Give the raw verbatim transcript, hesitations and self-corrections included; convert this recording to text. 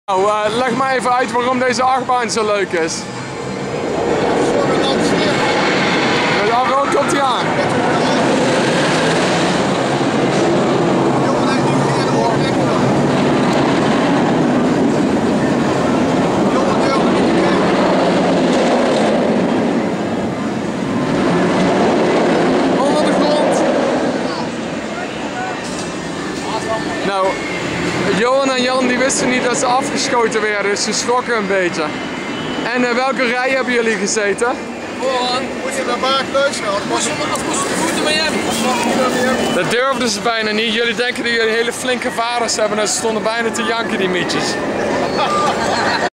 Nou, uh, leg maar even uit waarom deze achtbaan zo leuk is. De afrond komt hij aan. Onder de grond. Nou, Johan en Jan die wisten niet dat ze afgeschoten werden, dus ze schrokken een beetje. En uh, welke rij hebben jullie gezeten? Vooraan. Moet je naar Baak luisteren? Als moesten we voeten Miami. Dat durfden ze bijna niet. Jullie denken dat jullie hele flinke vaders hebben en ze stonden bijna te janken, die mietjes.